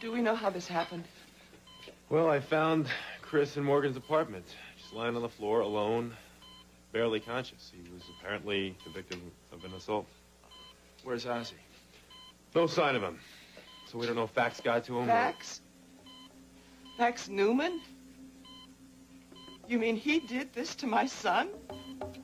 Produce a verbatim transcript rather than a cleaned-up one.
Do we know how this happened? Well, I found Chris in Morgan's apartment, just lying on the floor, alone, barely conscious. He was apparently the victim of an assault. Where's Ozzy? No sign of him. So we don't know if Fax got to him. Fax? Or... Fax Newman? You mean he did this to my son?